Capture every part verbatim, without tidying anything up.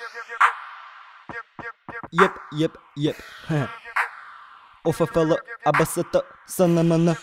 Jep, jep, jep. O F F L, A B S T, S N M N.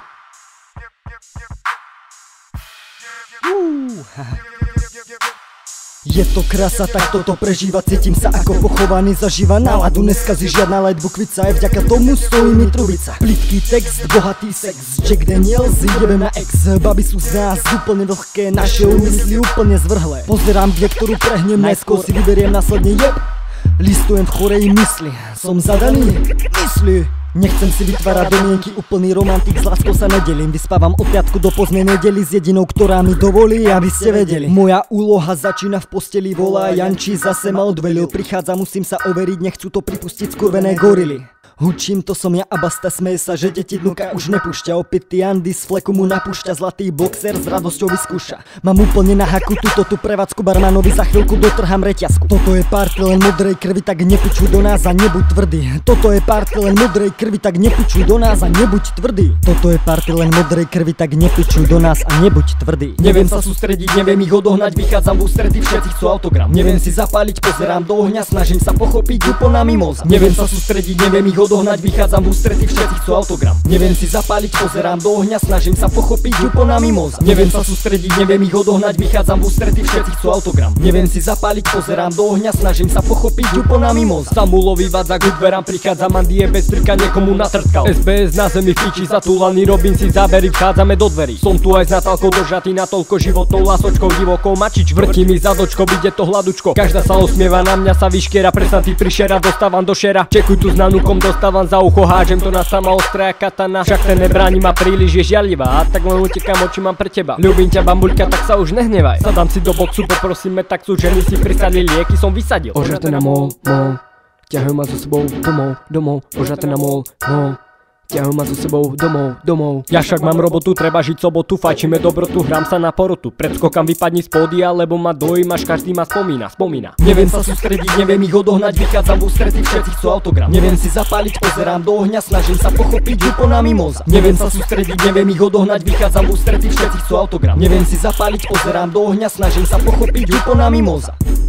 Je to krása, tak toto prežívať, cítim sa ako pochovaný zažíva náladu, neskazí žiadna light bukvica, aj vďaka tomu stojí mi trubica. Plitký text, bohatý sex, Jack Daniels, ideme na ex, baby sú z nás úplne vlhké, naše úmysly úplne zvrhlé. Pozerám, kde ktorú prehnem, najskôr si vyberiem, následne jeb. Listujem v chorej mysli, som zadaný mysli. Nechcem si vytvárať domienky, úplný romantik, s láskou sa nedelím. Vyspávam od piatku do poznej nedeli s jedinou, ktorá mi dovolí, aby ste vedeli. Moja úloha začína v posteli, volá Janči, zase ma odvelil. Prichádza, musím sa overiť, nechcú to pripustiť skurvené gorily. Hučím, to som ja a basta, smeje sa, že deti dnuka už nepúšťa. Opitý Andy z fleku mu napúšťa, zlatý boxer s radosťou vyskúša. Mám úplne na haku túto tú prevádzku, barmanovi za chvíľku dotrhám reťazku. Toto je party len modrej krvi, tak nepičuj do nás a nebuď tvrdý. Toto je party len modrej krvi, tak nepičuj do nás a nebuď tvrdý. Toto je party len modrej krvi, tak nepičuj do nás a nebuď tvrdý. Neviem sa sústrediť, neviem ich odohnať, vychádzam v ústrety, všetci chcú autogram. Neviem si zapáliť, pozerám do ohňa, snažím sa pochopiť úplná mimoza. Neviem sa sústrediť, neviem ich dohnať, vychádzam v ústrety, všetci chcú autogram. Neviem si zapáliť, pozerám do ohňa, snažím sa pochopiť úplná mimoza. Neviem sa sústrediť, neviem ich odohnať, vychádzam v ústrety, všetci chcú autogram. Neviem si zapáliť, pozerám do ohňa, snažím sa pochopiť úplná mimoza. Samulovi vadza k dverám, prichádza Mandie bez trika, niekomu natrtkal. S B S na zemi fiči, zatúlaný, robím si zábery, vchádzame do dverí. Som tu aj s Natálkou dožatý, natoľko životnou lasočkou, divokou mačič, vrtí mi zadočko, ide to hladučko. Každá sa osmieva, na mňa sa vyškiera, presnatý prišera, dostávam do šera. Čekuj tu s nanúkom, dostávam za ucho, hážem to na sama ostrá katana. Však ten nebráni ma príliš, je žiarlivá, a tak len utekám, oči mám pre teba. Ľúbim ťa, bambuľka, tak sa už nehnevaj. Sadám si do boxu, poprosíme taxu, ženy si prisadli, lieky som vysadil. Ožraté na mol, mol, ťahajú ma so sebou domov, domov, ožraté na mol, mol. Ťahujú ma so sebou domov, domov. Ja však mám robotu, treba žiť sobotu, fajčíme dobrotu, hrám sa na porotu. Pred skokam vypadni z pódia, lebo ma dojímaš, každý ma spomína, spomína. Neviem sa sústrediť, neviem ich odohnať, vychádzam v ústrety, všetci chcú autogram. Neviem si zapáliť, pozerám do ohňa, snažím sa pochopiť úplná mimoza. Neviem sa sústrediť, neviem ich odohnať, vychádzam v ústrety, všetci chcú autogram. Neviem si zapáliť, pozerám do ohňa, snažím sa pochopiť úplná mimoza.